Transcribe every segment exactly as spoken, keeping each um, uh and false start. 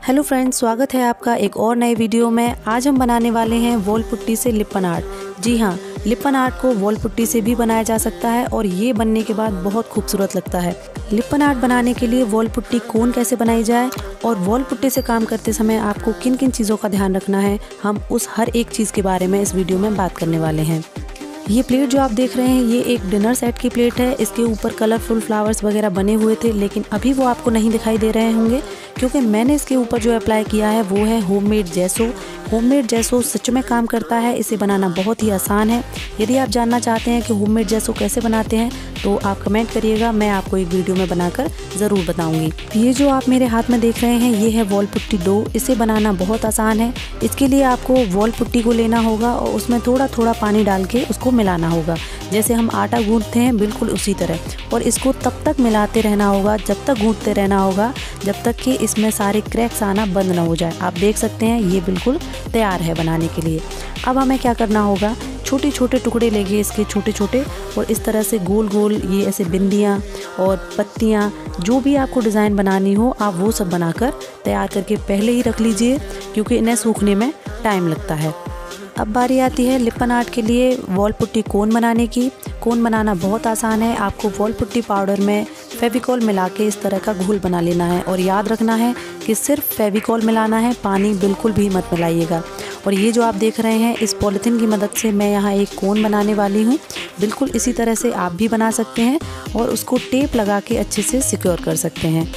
Hello friends, स्वागत है आपका एक और नए वीडियो में। आज हम बनाने वाले हैं वॉल पुट्टी से लिपन आर्ट। जी हाँ, लिपन आर्ट को वॉल पुट्टी से भी बनाया जा सकता है और ये बनने के बाद बहुत खूबसूरत लगता है। लिपन आर्ट बनाने के लिए वॉल पुट्टी कोन कैसे बनाई जाए और वॉल पुट्टी से काम करते समय आपको किन किन चीज़ों का ध्यान रखना है, हम उस हर एक चीज़ के बारे में इस वीडियो में बात करने वाले हैं। ये प्लेट जो आप देख रहे हैं ये एक डिनर सेट की प्लेट है। इसके ऊपर कलरफुल फ्लावर्स वगैरह बने हुए थे, लेकिन अभी वो आपको नहीं दिखाई दे रहे होंगे क्योंकि मैंने इसके ऊपर जो अप्लाई किया है वो है होममेड जेसो। होममेड जेसो सच में काम करता है, इसे बनाना बहुत ही आसान है। यदि आप जानना चाहते हैं कि होममेड जेसो कैसे बनाते हैं तो आप कमेंट करिएगा, मैं आपको एक वीडियो में बनाकर ज़रूर बताऊंगी। ये जो आप मेरे हाथ में देख रहे हैं ये है वॉल पुट्टी डो। इसे बनाना बहुत आसान है। इसके लिए आपको वॉल पुट्टी को लेना होगा और उसमें थोड़ा थोड़ा पानी डाल के उसको मिलाना होगा, जैसे हम आटा गूंथते हैं बिल्कुल उसी तरह। और इसको तब तक मिलाते रहना होगा, जब तक गूंथते रहना होगा जब तक कि इसमें सारे क्रैक्स आना बंद ना हो जाए। आप देख सकते हैं ये बिल्कुल तैयार है बनाने के लिए। अब हमें क्या करना होगा, छोटे छोटे टुकड़े लेंगे इसके छोटे छोटे, और इस तरह से गोल गोल ये ऐसे बिंदियाँ और पत्तियाँ जो भी आपको डिज़ाइन बनानी हो आप वो सब बनाकर तैयार करके पहले ही रख लीजिए, क्योंकि इन्हें सूखने में टाइम लगता है। अब बारी आती है लिपन आर्ट के लिए वॉल पुट्टी कोन बनाने की। कोन बनाना बहुत आसान है। आपको वॉल पुट्टी पाउडर में फेविकॉल मिला के इस तरह का घोल बना लेना है और याद रखना है कि सिर्फ फेविकॉल मिलाना है, पानी बिल्कुल भी मत मिलाइएगा। और ये जो आप देख रहे हैं इस पॉलिथीन की मदद से मैं यहाँ एक कोन बनाने वाली हूँ। बिल्कुल इसी तरह से आप भी बना सकते हैं और उसको टेप लगा के अच्छे से सिक्योर कर सकते हैं।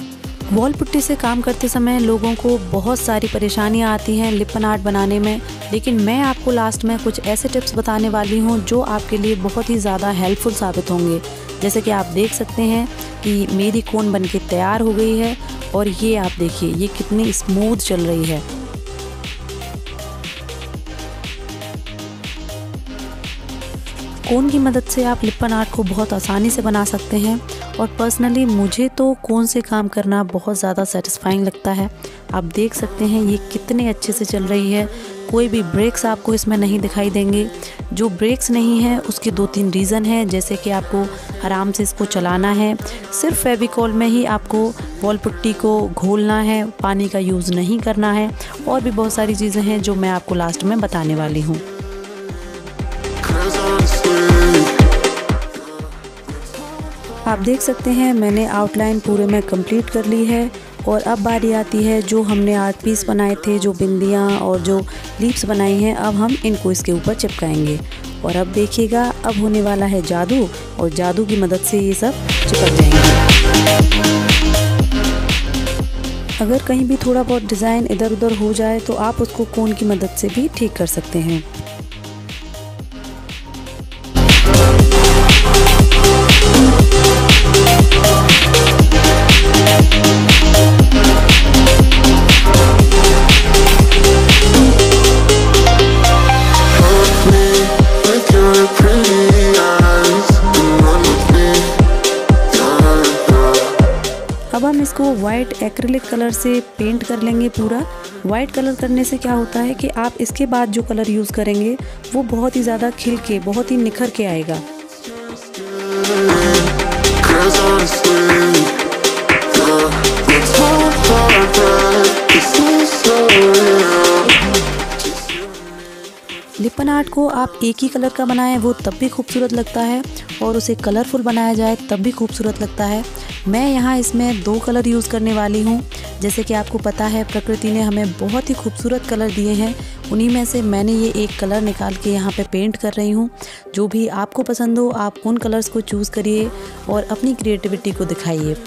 वॉल पुट्टी से काम करते समय लोगों को बहुत सारी परेशानियां आती हैं लिपन आर्ट बनाने में, लेकिन मैं आपको लास्ट में कुछ ऐसे टिप्स बताने वाली हूं जो आपके लिए बहुत ही ज़्यादा हेल्पफुल साबित होंगे। जैसे कि आप देख सकते हैं कि मेरी कोन बनके तैयार हो गई है और ये आप देखिए ये कितनी स्मूथ चल रही है। कोन की मदद से आप लिपन आर्ट को बहुत आसानी से बना सकते हैं और पर्सनली मुझे तो कोन से काम करना बहुत ज़्यादा सेटिस्फाइंग लगता है। आप देख सकते हैं ये कितने अच्छे से चल रही है, कोई भी ब्रेक्स आपको इसमें नहीं दिखाई देंगे। जो ब्रेक्स नहीं है उसके दो तीन रीज़न है, जैसे कि आपको आराम से इसको चलाना है, सिर्फ फेविकॉल में ही आपको वॉल पुट्टी को घोलना है, पानी का यूज़ नहीं करना है, और भी बहुत सारी चीज़ें हैं जो मैं आपको लास्ट में बताने वाली हूँ। आप देख सकते हैं मैंने आउटलाइन पूरे में कंप्लीट कर ली है और अब बारी आती है जो हमने आर्ट पीस बनाए थे, जो बिंदियाँ और जो लीव्स बनाई हैं, अब हम इनको इसके ऊपर चिपकाएंगे। और अब देखिएगा अब होने वाला है जादू, और जादू की मदद से ये सब चिपक जाएंगे। अगर कहीं भी थोड़ा बहुत डिज़ाइन इधर उधर हो जाए तो आप उसको कोन की मदद से भी ठीक कर सकते हैं। अब हम इसको वाइट एक्रिलिक कलर से पेंट कर लेंगे पूरा। वाइट कलर करने से क्या होता है कि आप इसके बाद जो कलर यूज़ करेंगे वो बहुत ही ज़्यादा खिल के बहुत ही निखर के आएगा। लिपन आर्ट को आप एक ही कलर का बनाएं वो तब भी खूबसूरत लगता है, और उसे कलरफुल बनाया जाए तब भी खूबसूरत लगता है। मैं यहाँ इसमें दो कलर यूज़ करने वाली हूँ। जैसे कि आपको पता है प्रकृति ने हमें बहुत ही खूबसूरत कलर दिए हैं, उन्हीं में से मैंने ये एक कलर निकाल के यहाँ पे पेंट कर रही हूँ। जो भी आपको पसंद हो आप उन कलर्स को चूज़ करिए और अपनी क्रिएटिविटी को दिखाइए।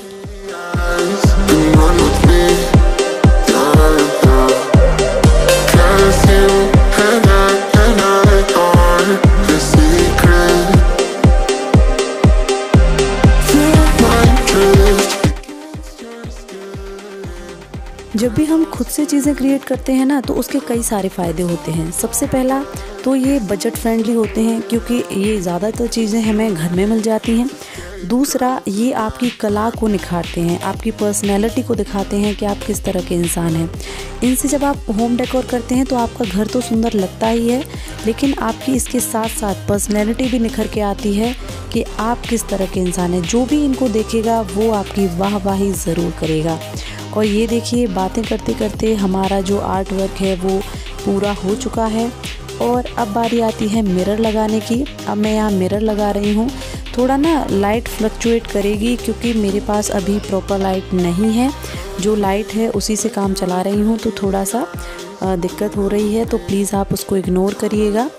जब भी हम खुद से चीज़ें क्रिएट करते हैं ना तो उसके कई सारे फ़ायदे होते हैं। सबसे पहला तो ये बजट फ्रेंडली होते हैं, क्योंकि ये ज़्यादातर चीज़ें हमें घर में मिल जाती हैं। दूसरा, ये आपकी कला को निखारते हैं, आपकी पर्सनैलिटी को दिखाते हैं कि आप किस तरह के इंसान हैं। इनसे जब आप होम डेकोर करते हैं तो आपका घर तो सुंदर लगता ही है, लेकिन आपकी इसके साथ साथ पर्सनैलिटी भी निखर के आती है कि आप किस तरह के इंसान हैं। जो भी इनको देखेगा वो आपकी वाहवाही ज़रूर करेगा। और ये देखिए, बातें करते करते हमारा जो आर्ट वर्क है वो पूरा हो चुका है। और अब बारी आती है मिरर लगाने की। अब मैं यहाँ मिरर लगा रही हूँ। थोड़ा ना लाइट फ्लक्चुएट करेगी क्योंकि मेरे पास अभी प्रॉपर लाइट नहीं है। जो लाइट है उसी से काम चला रही हूँ, तो थोड़ा सा दिक्कत हो रही है, तो प्लीज़ आप उसको इग्नोर करिएगा।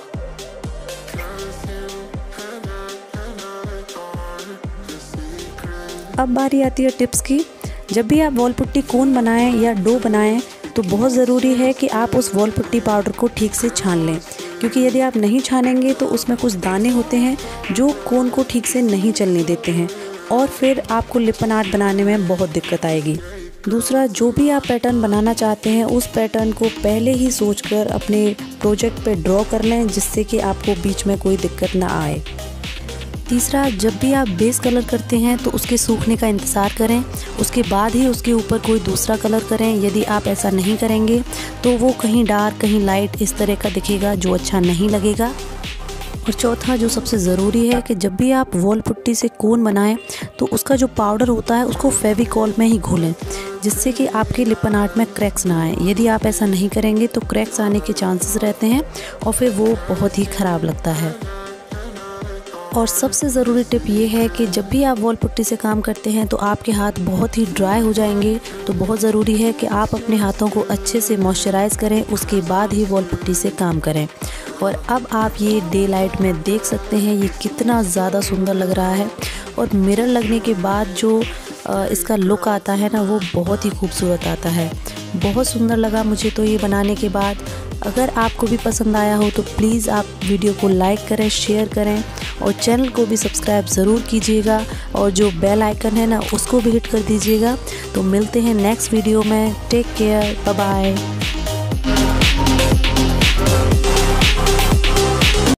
अब बारी आती है टिप्स की। जब भी आप वॉल पुट्टी कोन बनाएं या डो बनाएं तो बहुत ज़रूरी है कि आप उस वॉल पुट्टी पाउडर को ठीक से छान लें, क्योंकि यदि आप नहीं छानेंगे तो उसमें कुछ दाने होते हैं जो कोन को ठीक से नहीं चलने देते हैं और फिर आपको लिपन आर्ट बनाने में बहुत दिक्कत आएगी। दूसरा, जो भी आप पैटर्न बनाना चाहते हैं उस पैटर्न को पहले ही सोचकर अपने प्रोजेक्ट पे ड्रॉ कर लें, जिससे कि आपको बीच में कोई दिक्कत ना आए। तीसरा, जब भी आप बेस कलर करते हैं तो उसके सूखने का इंतज़ार करें, उसके बाद ही उसके ऊपर कोई दूसरा कलर करें। यदि आप ऐसा नहीं करेंगे तो वो कहीं डार्क कहीं लाइट इस तरह का दिखेगा, जो अच्छा नहीं लगेगा। और चौथा, जो सबसे ज़रूरी है कि जब भी आप वॉल पुट्टी से कोन बनाएं तो उसका जो पाउडर होता है उसको फेविकॉल में ही घोलें, जिससे कि आपके लिपन आर्ट में क्रैक्स ना आए। यदि आप ऐसा नहीं करेंगे तो क्रैक्स आने के चांसेस रहते हैं और फिर वो बहुत ही ख़राब लगता है। और सबसे ज़रूरी टिप ये है कि जब भी आप वॉल पुट्टी से काम करते हैं तो आपके हाथ बहुत ही ड्राई हो जाएंगे, तो बहुत ज़रूरी है कि आप अपने हाथों को अच्छे से मॉइस्चराइज़ करें, उसके बाद ही वॉल पुट्टी से काम करें। और अब आप ये डे लाइट में देख सकते हैं ये कितना ज़्यादा सुंदर लग रहा है। और मिरर लगने के बाद जो इसका लुक आता है ना, वो बहुत ही खूबसूरत आता है। बहुत सुंदर लगा मुझे तो ये बनाने के बाद। अगर आपको भी पसंद आया हो तो प्लीज़ आप वीडियो को लाइक करें, शेयर करें और चैनल को भी सब्सक्राइब ज़रूर कीजिएगा। और जो बेल आइकन है ना, उसको भी हिट कर दीजिएगा। तो मिलते हैं नेक्स्ट वीडियो में। Take care, bye bye.